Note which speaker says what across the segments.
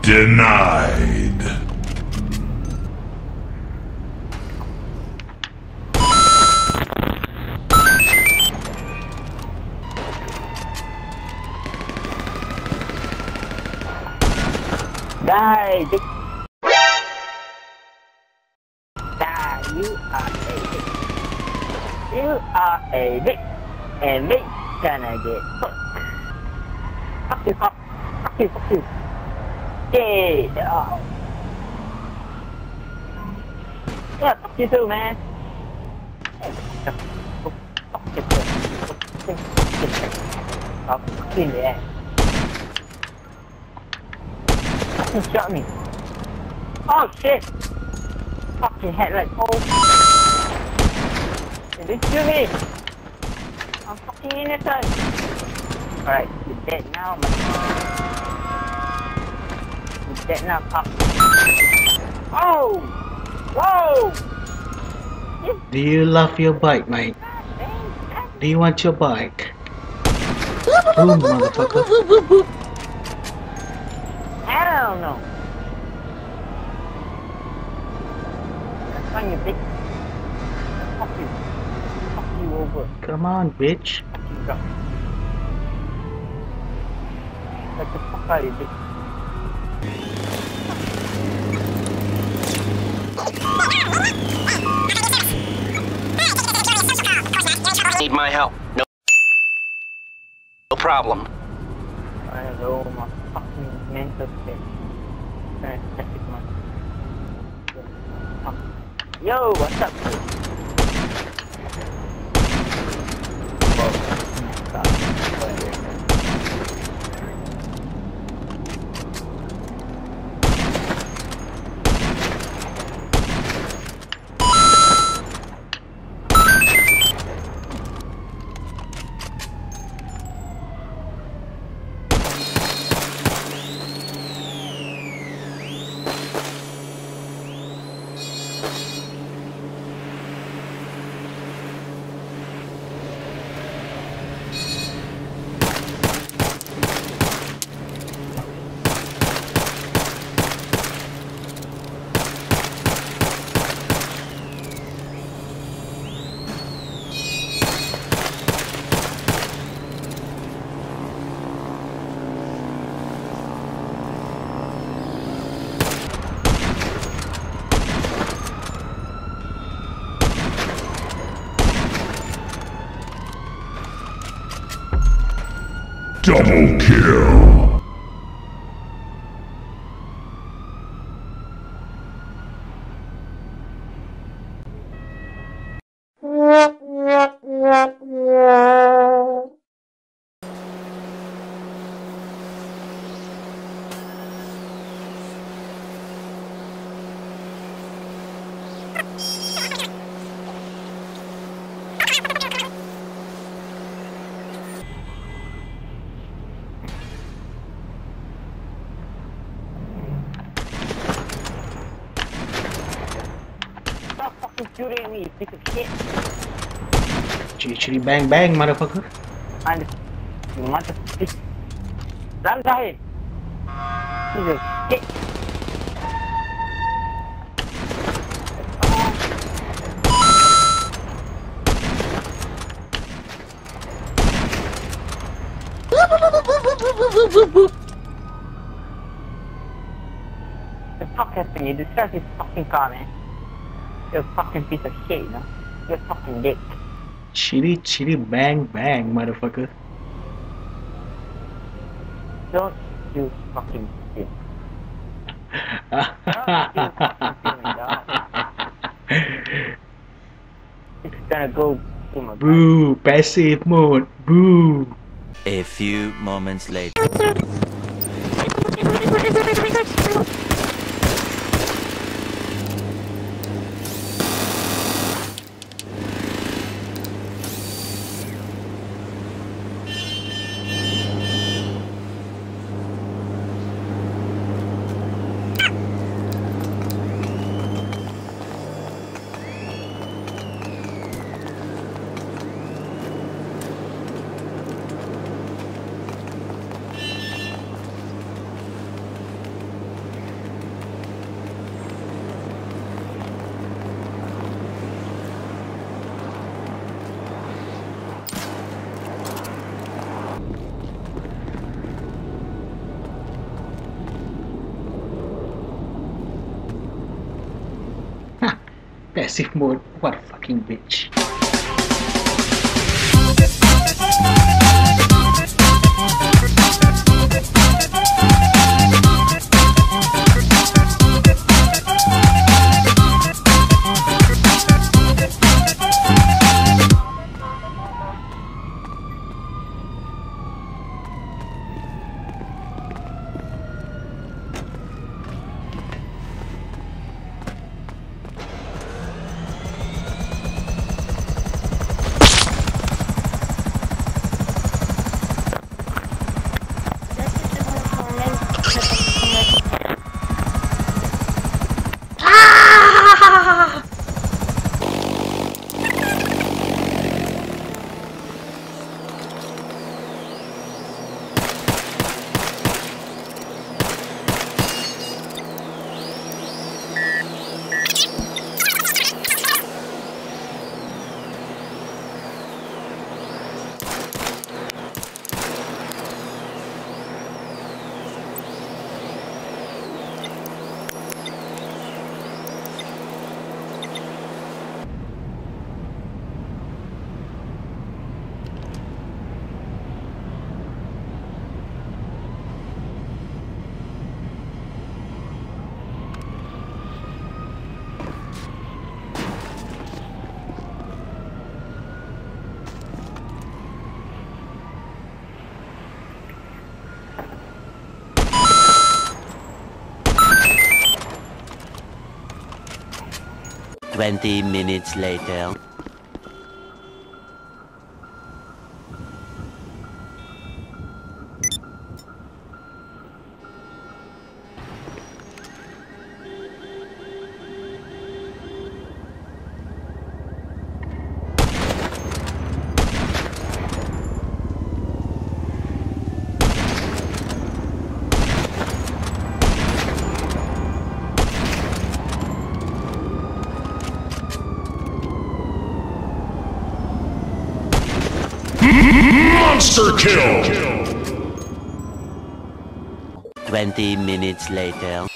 Speaker 1: Denied.
Speaker 2: Die, bitch. Die, you are a bitch. You are a bitch. And me gonna get fucked. Fuck you, fuck. Fuck you, fuck you. Get off. Yeah, fuck you too, man. Hey, fuck you too. Fuck you in the ass. Fucking shot me. Oh shit! Fucking headlight. Oh. Did you shoot me? I'm fucking innocent. Alright, you're dead now, man. You're dead now, pop. Oh! Whoa!
Speaker 3: Do you love your bike, mate? Do you want your bike? Boom, motherfucker.
Speaker 2: Hell no! That's fine, you bitch. Fuck you. Fuck you over.
Speaker 3: Come on, bitch.
Speaker 2: Fuck you, go. Get the fuck out of here, bitch.
Speaker 4: Need my help. No problem.
Speaker 2: I know my fucking mental state. Trying to check it, man. Yo, what's up, dude? Whoa. God.
Speaker 1: Double kill.
Speaker 2: Stop fucking shooting me, you piece of shit.
Speaker 3: Chitty bang bang, motherfucker.
Speaker 2: And you motherfucker. Run ahead. Piece of shit. The fuck happened? You destroyed his fucking car, man. You're a fucking piece of shit, you know? You're a fucking dick.
Speaker 3: Chitty bang bang, motherfucker.
Speaker 2: Don't you fucking shit. Don't you fucking shit, dog. It's gonna go to my
Speaker 3: Boo, passive mode. Boo.
Speaker 5: A few moments later.
Speaker 3: Passive mode. What a fucking bitch.
Speaker 5: Twenty minutes later.
Speaker 1: Monster kill!
Speaker 5: 20 minutes later.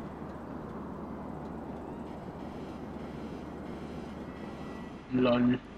Speaker 3: Lol.